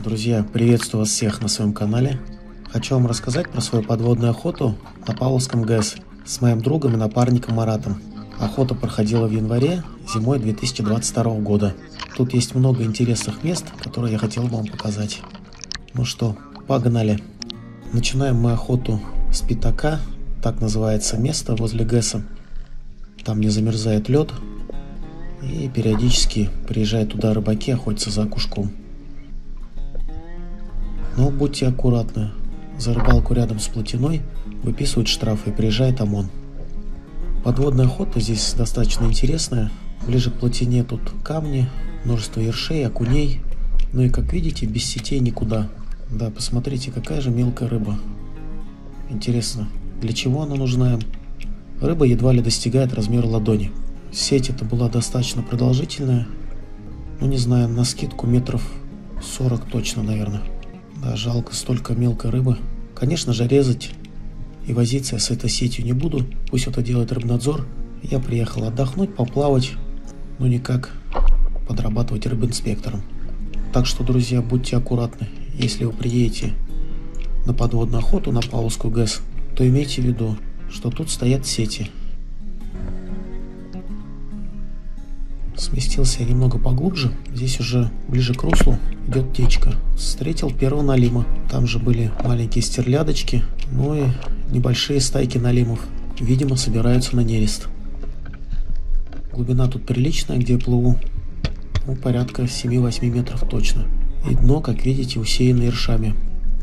Друзья, приветствую вас всех на своем канале. Хочу вам рассказать про свою подводную охоту на Павловском ГЭС с моим другом и напарником Маратом. Охота проходила в январе, зимой 2022 года. Тут есть много интересных мест, которые я хотел бы вам показать. Ну что, погнали! Начинаем мы охоту с Пятака, так называется место возле ГЭСа. Там не замерзает лед, и периодически приезжают туда рыбаки охотятся за окушком. Но будьте аккуратны, за рыбалку рядом с плотиной выписывают штрафы и приезжает ОМОН. Подводная охота здесь достаточно интересная. Ближе к плотине тут камни, множество ершей, окуней. Ну и как видите, без сетей никуда. Да, посмотрите, какая же мелкая рыба. Интересно, для чего она нужна им? Рыба едва ли достигает размера ладони. Сеть эта была достаточно продолжительная. Ну не знаю, на скидку метров 40 точно, наверное. Да, жалко, столько мелкой рыбы. Конечно же, резать и возиться я с этой сетью не буду. Пусть это делает рыбнадзор. Я приехал отдохнуть, поплавать, но никак подрабатывать рыбинспектором. Так что, друзья, будьте аккуратны. Если вы приедете на подводную охоту на Павловскую ГЭС, то имейте в виду, что тут стоят сети. Сместился я немного поглубже. Здесь уже ближе к руслу идет течка. Встретил первого налима. Там же были маленькие стерлядочки, ну и небольшие стайки налимов. Видимо, собираются на нерест. Глубина тут приличная, где я плыву. Ну, порядка 7-8 метров точно. И дно, как видите, усеяно ершами.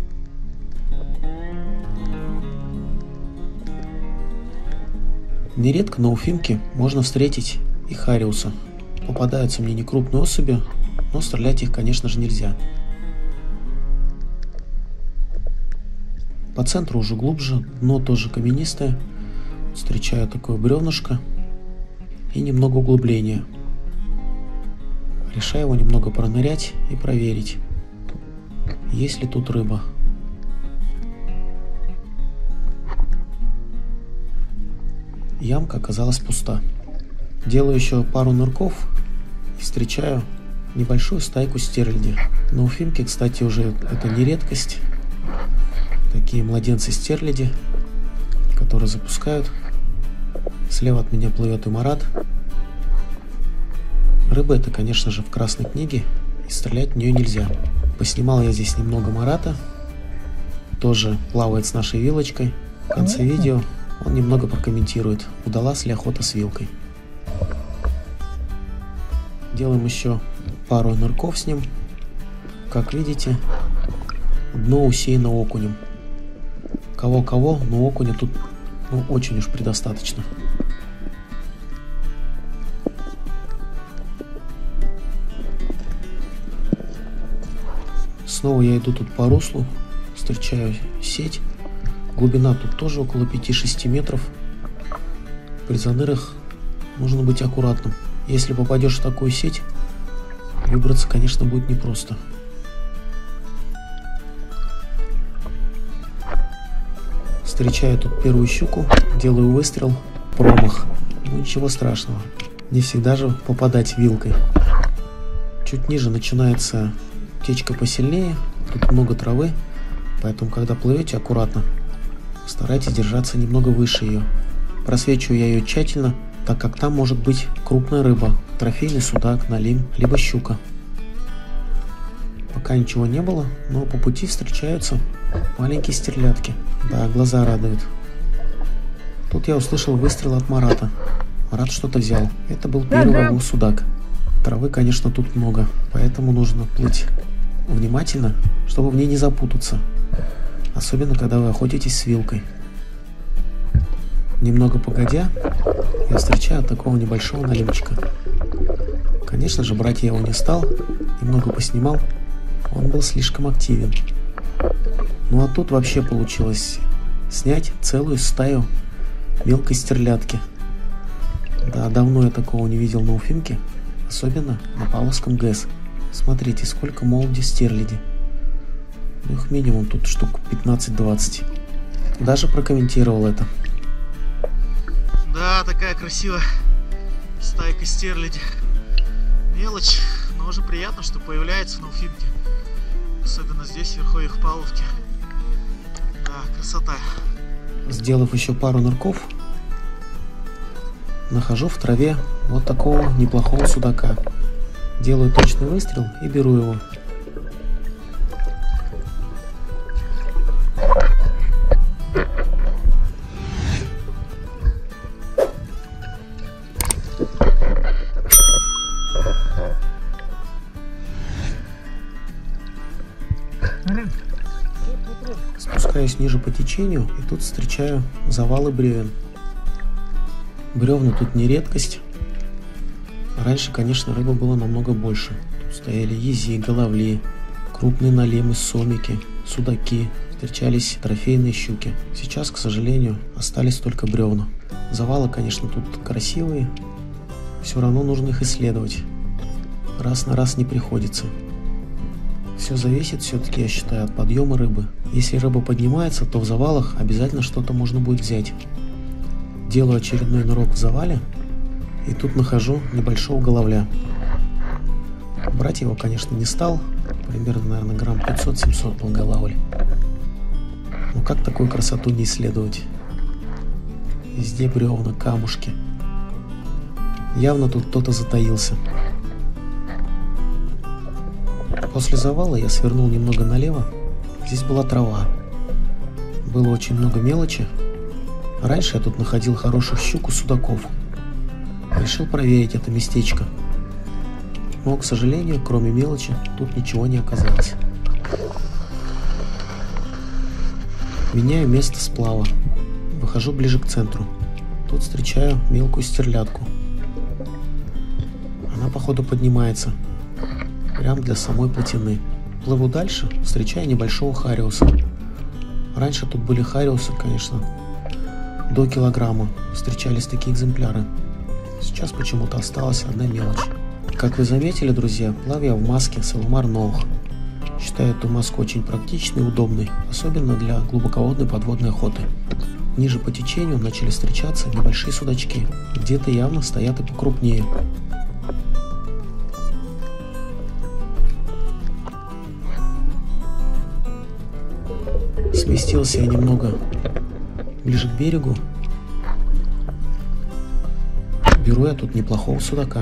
Нередко на Уфимке можно встретить и хариуса. Попадаются мне некрупные особи, но стрелять их, конечно же, нельзя. По центру уже глубже, дно тоже каменистое. Встречаю такое бревнышко и немного углубления. Решаю его немного пронырять и проверить, есть ли тут рыба. Ямка оказалась пуста. Делаю еще пару нырков и встречаю небольшую стайку стерляди. На Уфимке, кстати, уже это не редкость. Такие младенцы-стерляди, которые запускают. Слева от меня плывет и Марат. Рыба это, конечно же, в красной книге, и стрелять в нее нельзя. Поснимал я здесь немного Марата. Тоже плавает с нашей вилочкой. В конце видео он немного прокомментирует, удалась ли охота с вилкой. Делаем еще пару нырков с ним. Как видите, дно усеяно окунем. Кого-кого, но окуня тут очень уж предостаточно. Снова я иду тут по руслу, встречаю сеть. Глубина тут тоже около 5-6 метров. При занырах нужно быть аккуратным. Если попадешь в такую сеть, выбраться, конечно, будет непросто. Встречаю тут первую щуку, делаю выстрел, промах. Ну ничего страшного, не всегда же попадать вилкой. Чуть ниже начинается течка посильнее, тут много травы, поэтому когда плывете, аккуратно. Старайтесь держаться немного выше ее. Просвечиваю я ее тщательно, так как там может быть крупная рыба, трофейный судак, налим, либо щука. Пока ничего не было, но по пути встречаются маленькие стерлядки. Да, глаза радуют. Тут я услышал выстрел от Марата. Марат что-то взял. Это был первый его судак. Травы, конечно, тут много, поэтому нужно плыть внимательно, чтобы в ней не запутаться. Особенно, когда вы охотитесь с вилкой. Немного погодя, я встречаю такого небольшого налимчика. Конечно же, брать я его не стал, немного поснимал, он был слишком активен. Ну а тут вообще получилось снять целую стаю мелкой стерлядки. Да, давно я такого не видел на Уфимке, особенно на Павловском ГЭС. Смотрите, сколько молоди стерляди. Ну, их минимум тут штук 15-20. Даже прокомментировал это. Да, такая красивая стайка стерляди. Мелочь, но уже приятно, что появляется на Уфимке. Особенно здесь, в верховьях Павловки. Да, красота. Сделав еще пару нырков, нахожу в траве вот такого неплохого судака. Делаю точный выстрел и беру его. Спускаюсь ниже по течению, и тут встречаю завалы бревен. Бревна тут не редкость. Раньше, конечно, рыбы было намного больше. Тут стояли ези, головли, крупные налемы, сомики, судаки, встречались трофейные щуки. Сейчас, к сожалению, остались только бревна. Завалы, конечно, тут красивые, все равно нужно их исследовать. Раз на раз не приходится. Все зависит все-таки, я считаю, от подъема рыбы. Если рыба поднимается, то в завалах обязательно что-то можно будет взять. Делаю очередной нырок в завале, и тут нахожу небольшого головля. Брать его, конечно, не стал. Примерно, наверное, грамм 500-700 был головль. Но как такую красоту не исследовать? Везде бревна, камушки. Явно тут кто-то затаился. После завала я свернул немного налево. Здесь была трава. Было очень много мелочи. Раньше я тут находил хороших щук и судаков. Решил проверить это местечко. Но, к сожалению, кроме мелочи, тут ничего не оказалось. Меняю место сплава. Выхожу ближе к центру. Тут встречаю мелкую стерлядку. Она, походу, поднимается. Прям для самой плотины. Плыву дальше, встречаю небольшого хариуса. Раньше тут были хариусы, конечно, до килограмма. Встречались такие экземпляры. Сейчас почему-то осталась одна мелочь. Как вы заметили, друзья, плаваю я в маске Саламар Ноах. Считаю эту маску очень практичной и удобной, особенно для глубоководной подводной охоты. Ниже по течению начали встречаться небольшие судачки. Где-то явно стоят и покрупнее. Сместился я немного ближе к берегу. Беру я тут неплохого судака.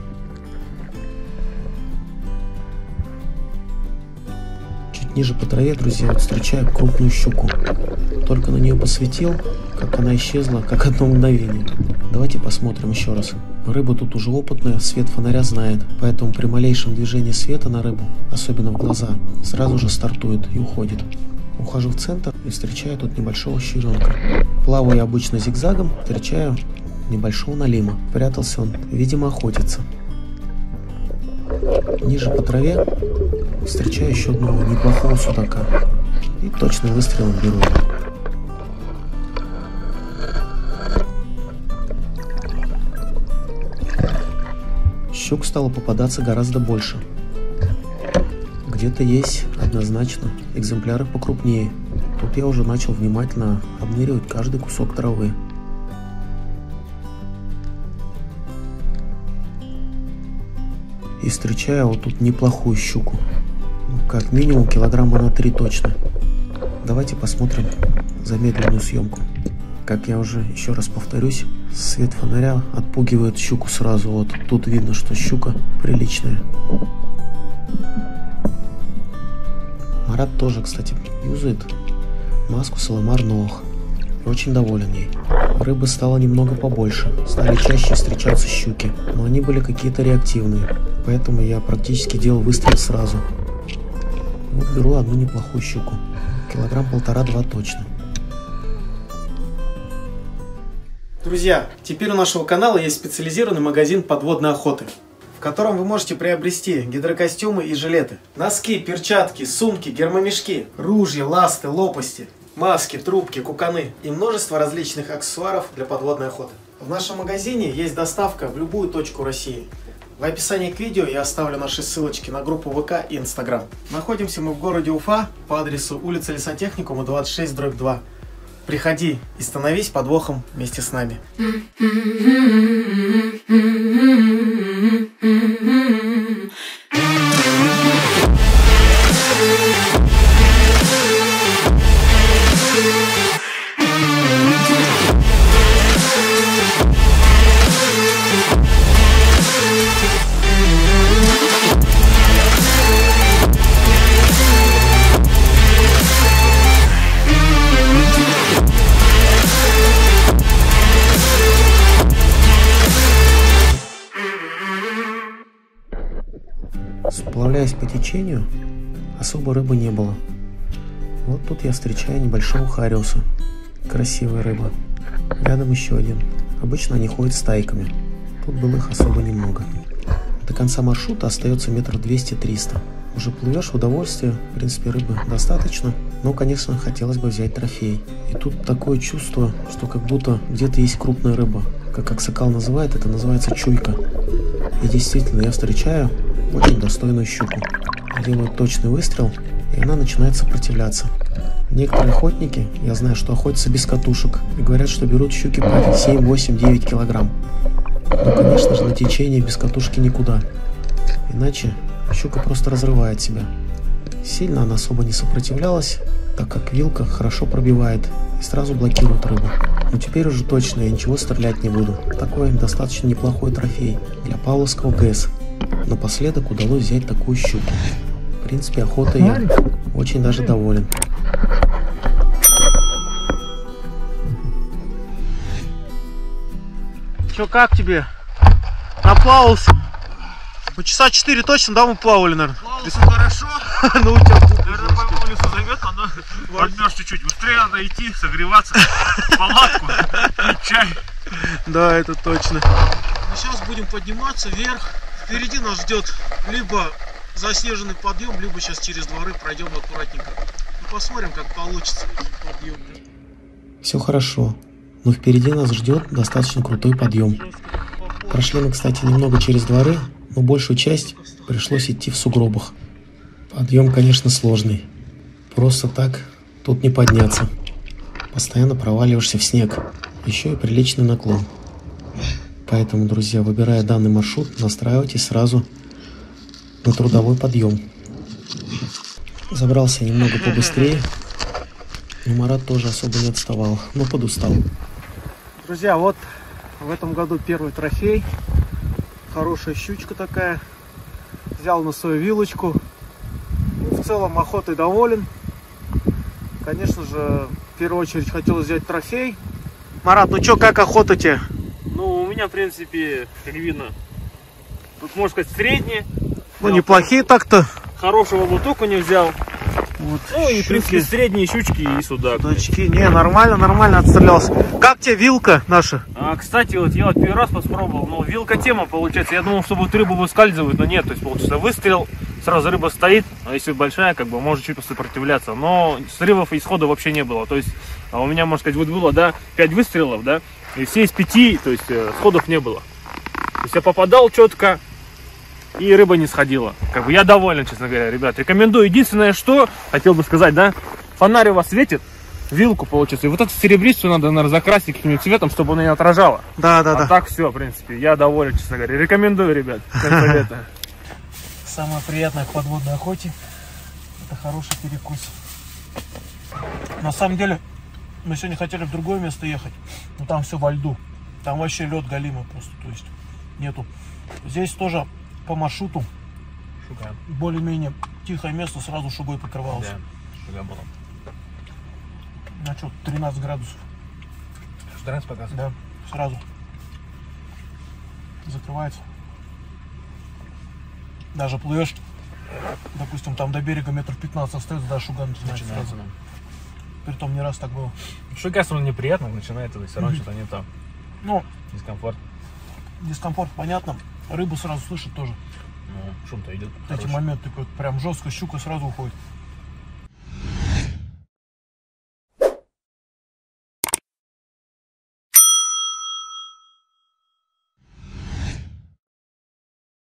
Чуть ниже по траве, друзья, вот встречаю крупную щуку. Только на нее посветил, как она исчезла, как одно мгновение. Давайте посмотрим еще раз. Рыба тут уже опытная, свет фонаря знает, поэтому при малейшем движении света на рыбу, особенно в глаза, сразу же стартует и уходит. Ухожу в центр и встречаю тут небольшого щуренка. Плаваю я обычно зигзагом, встречаю небольшого налима. Прятался он, видимо, охотится. Ниже по траве встречаю еще одного неплохого судака. И точным выстрелом беру его. Щук стало попадаться гораздо больше. Где-то есть однозначно экземпляры покрупнее. Тут я уже начал внимательно обныривать каждый кусок травы. И встречаю вот тут неплохую щуку. Как минимум килограмма на 3 точно. Давайте посмотрим замедленную съемку. Как я уже еще раз повторюсь, свет фонаря отпугивает щуку сразу. Вот тут видно, что щука приличная. Марат тоже, кстати, юзает маску Саламар Ноах. Очень доволен ей. Рыбы стало немного побольше, стали чаще встречаться щуки, но они были какие-то реактивные, поэтому я практически делал выстрел сразу. Вот беру одну неплохую щуку, килограмм 1,5-2 точно. Друзья, теперь у нашего канала есть специализированный магазин подводной охоты, в котором вы можете приобрести гидрокостюмы и жилеты, носки, перчатки, сумки, гермомешки, ружья, ласты, лопасти, маски, трубки, куканы и множество различных аксессуаров для подводной охоты. В нашем магазине есть доставка в любую точку России. В описании к видео я оставлю наши ссылочки на группу ВК и Инстаграм. Находимся мы в городе Уфа по адресу улица Лесотехникума, 26/2. Приходи и становись подвохом вместе с нами. Сплавляясь по течению, особо рыбы не было. Вот тут я встречаю небольшого хариуса. Красивая рыба. Рядом еще один. Обычно они ходят стайками. Тут было их особо немного. До конца маршрута остается метров 200-300. Уже плывешь в удовольствие, в принципе рыбы достаточно, но, конечно, хотелось бы взять трофей. И тут такое чувство, что как будто где-то есть крупная рыба. Как Аксакал называет, это называется чуйка. И действительно, я встречаю очень достойную щуку. Делаю точный выстрел, и она начинает сопротивляться. Некоторые охотники, я знаю, что охотятся без катушек, и говорят, что берут щуки по 7, 8, 9 килограмм. Но, конечно же, на течение без катушки никуда. Иначе щука просто разрывает себя. Сильно она особо не сопротивлялась, так как вилка хорошо пробивает и сразу блокирует рыбу. Но теперь уже точно я ничего стрелять не буду. Такой достаточно неплохой трофей для Павловского ГЭС. Напоследок удалось взять такую щуку. В принципе, охотой я очень даже доволен. Чё, как тебе? Наплавался? Ну, часа 4 точно, да, мы плавали, наверное? Плавался хорошо. Ну, у тебя... Наверное, по улицу займет, но подмёшь чуть-чуть. Быстрее надо идти, согреваться, палатку, пить чай. Да, это точно. Ну, сейчас будем подниматься вверх. Впереди нас ждет либо заснеженный подъем, либо сейчас через дворы пройдем аккуратненько. Ну, посмотрим, как получится подъем. Все хорошо, но впереди нас ждет достаточно крутой подъем. Прошли мы, кстати, немного через дворы, но большую часть пришлось идти в сугробах. Подъем, конечно, сложный. Просто так тут не подняться. Постоянно проваливаешься в снег. Еще и приличный наклон. Поэтому, друзья, выбирая данный маршрут, настраивайтесь сразу на трудовой подъем. Забрался немного побыстрее, но Марат тоже особо не отставал, но подустал. Друзья, вот в этом году первый трофей. Хорошая щучка такая. Взял на свою вилочку. Ну, в целом охотой доволен. Конечно же, в первую очередь хотел взять трофей. Марат, ну чё, как охота тебе? Ну, у меня, в принципе, как видно, тут, можно сказать, средние. Ну, неплохие так-то. Хорошего вот только не взял. Вот, Ну, и, в принципе, средние щучки и судак. Судачки. Не, нормально отстрелялся. Как тебе вилка наша? Кстати, вот я первый раз попробовал, но вилка тема получается. Я думал, что будет рыбу выскальзывать, но нет. То есть, получается, выстрел, сразу рыба стоит, а если большая, как бы, может чуть посопротивляться. Но срывов и исхода вообще не было. То есть, у меня, можно сказать, вот было, да, 5 выстрелов, да, и все из 5, то есть, сходов не было. То есть, я попадал четко, и рыба не сходила. Как бы я доволен, честно говоря, ребят. Рекомендую. Единственное, что хотел бы сказать, да, фонарь у вас светит, вилку получится. И вот эту серебристую надо, наверное, закрасить каким-нибудь цветом, чтобы она не отражала. Да. Так все, в принципе. Я доволен, честно говоря. Рекомендую, ребят. Самое приятное к подводной охоте — это хороший перекус. На самом деле, мы сегодня хотели в другое место ехать, но там все во льду. Там вообще лед галимый просто, то есть нету. Здесь тоже по маршруту более-менее тихое место, сразу шугой покрывалось. Да, шуга было. А что, 13 градусов. 14 показывает? Да, сразу. Закрывается. Даже плывешь, допустим, там до берега метров 15 остается, да, шуга начинается сразу. Притом не раз так было. Шуга все равно неприятно начинается, все равно что-то не то. Ну, Дискомфорт, понятно. Рыбу сразу слышит тоже. Ну, шум-то идет. Эти моменты, прям жестко щука сразу уходит.